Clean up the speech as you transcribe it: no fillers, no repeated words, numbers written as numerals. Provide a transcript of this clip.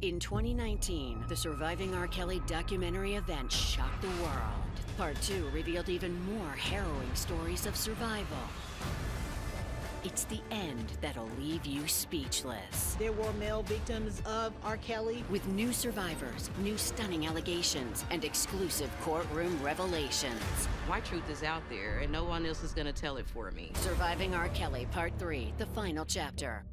In 2019, the Surviving R. Kelly documentary event shocked the world. Part 2 revealed even more harrowing stories of survival. It's the end that'll leave you speechless. There were male victims of R. Kelly. With new survivors, new stunning allegations, and exclusive courtroom revelations. My truth is out there, and no one else is going to tell it for me. Surviving R. Kelly Part 3, the final chapter.